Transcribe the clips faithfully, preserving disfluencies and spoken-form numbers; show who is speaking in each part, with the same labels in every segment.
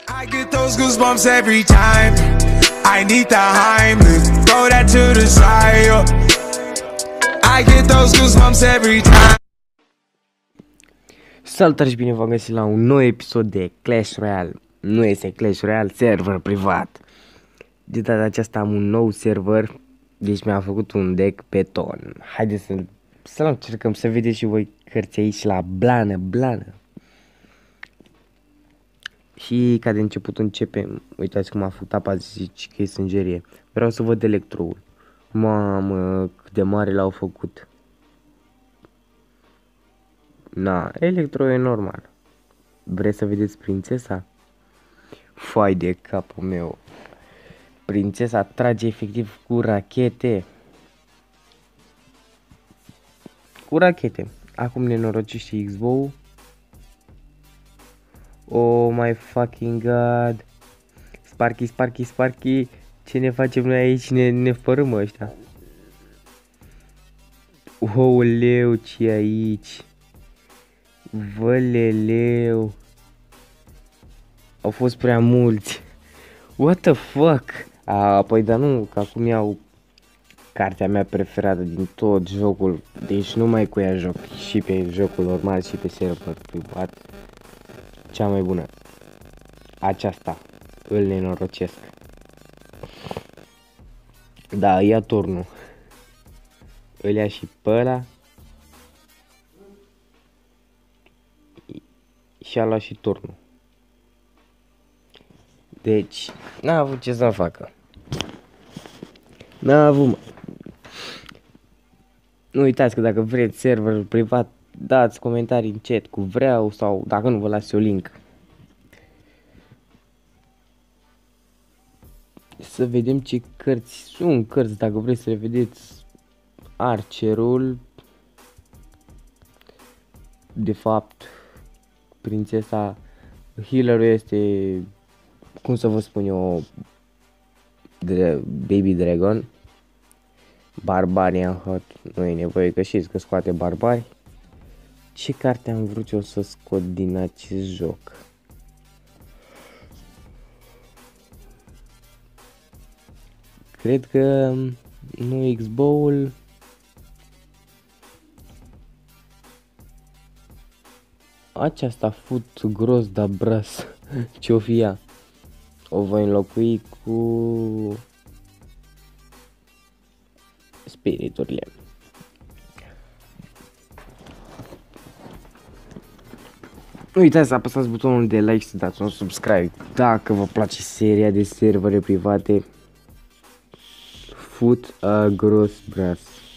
Speaker 1: I get those goosebumps every time. I need the Heimlich, throw that to the side. Yo. I get those goosebumps every time.
Speaker 2: Salutare și bine v-am găsit la un nou episod de Clash Royale. Nu este Clash Royale, server privat. De data aceasta am un nou server, deci mi-am făcut un deck beton. Haideți să, să încercăm să vedeți și voi cărți aici la blană, blană. Și ca de început începem. Uitați cum a făcut apa, zici că e sângerie. Vreau să văd electroul. Mamă, cât de mare l-au făcut. Na, electro e normal. Vreți să vedeți prințesa? Foai de capul meu. Prințesa trage efectiv cu rachete. Cu rachete. Acum nenorocește X-Bow. Oh my fucking god. Sparky, Sparky, Sparky. Ce ne facem noi aici? Ne, ne fărâm ăștia. Ouleu, ce e aici? Văleleu. Au fost prea mulți. What the fuck? A, păi dar nu, că acum iau cartea mea preferată din tot jocul. Deci nu mai cu ea joc. Și pe jocul normal și pe server privat. Cea mai bună. Aceasta. Îl nenorocesc. Da, ia turnul. Îl ia și pe ăla. Și a luat și turnul. Deci, n-a avut ce să facă. N-a avut, mă. Nu uitați că dacă vreți server privat, dați comentarii în chat cu vreau sau dacă nu vă las eu link. Să vedem ce cărți sunt cărți, dacă vreți să le vedeți. Archerul. De fapt, prințesa, healerul este, cum să vă spun eu, Baby Dragon. Barbarian Hot, nu e nevoie că știți că scoate barbari. Ce carte am vrut eu să scot din acest joc? Cred că nu X-Bow-ul. Aceasta fut gros da bras. Ce-o fi ea? O voi înlocui cu spiriturile. Nu uitați să apăsați butonul de like și să dați un subscribe dacă vă place seria de servere private. Foot a gros bras.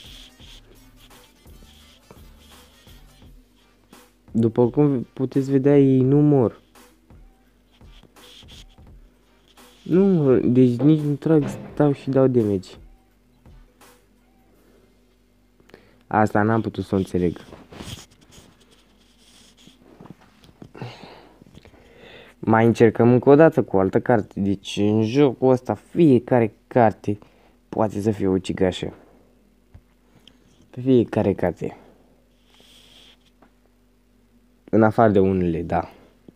Speaker 2: După cum puteți vedea, ei nu mor. Nu mor, deci nici nu trag, stau și dau damage. Asta n-am putut să o înțeleg. Mai încercăm încă o dată cu o altă carte. Deci în jocul ăsta fiecare carte poate să fie ucigașă. Fiecare carte. În afară de unele, da.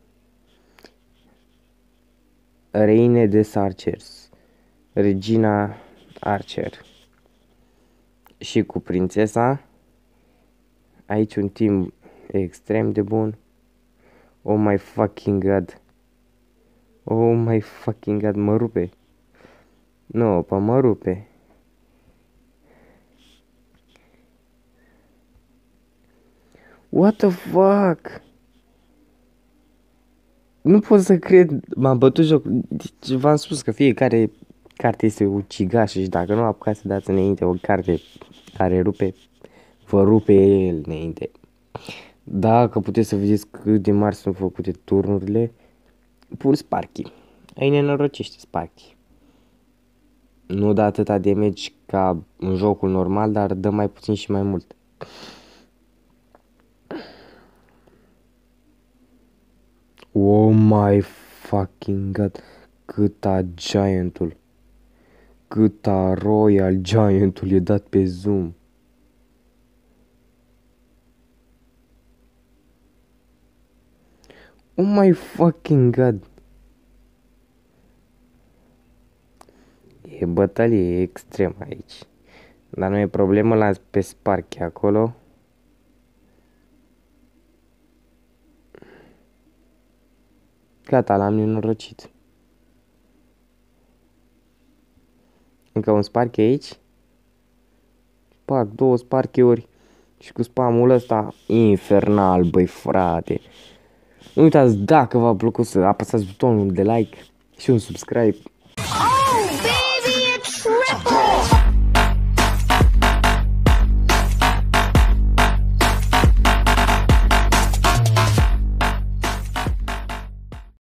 Speaker 2: Reine des Archers. Regina Archer. Și cu prințesa. Aici un team extrem de bun. Oh my fucking god. Oh my fucking god, mă rupe. Nu, no, pa mă rupe. What the fuck? Nu pot să cred, m-am bătut joc. Deci v-am spus că fiecare carte este ucigașă și dacă nu apucați să dați înainte o carte care rupe, vă rupe el înainte. Dacă puteți să vedeți cât de mari sunt făcute turnurile, pur Sparky. Ai nenorocește Sparky. Nu dă atâta damage ca în jocul normal, dar dă mai puțin și mai mult. Oh my fucking god. Cât a Giantul. Cât a Royal Giantul e dat pe zoom. Oh my fucking god. E bătălie extremă aici. Dar nu e problemă, las pe Sparky acolo. Gata, l-am nenorocit. Încă un Sparky aici. Pac, două Sparky-uri. Și cu spamul ăsta infernal, băi frate. Nu uitați, dacă v-a plăcut, să apăsați butonul de like și un subscribe.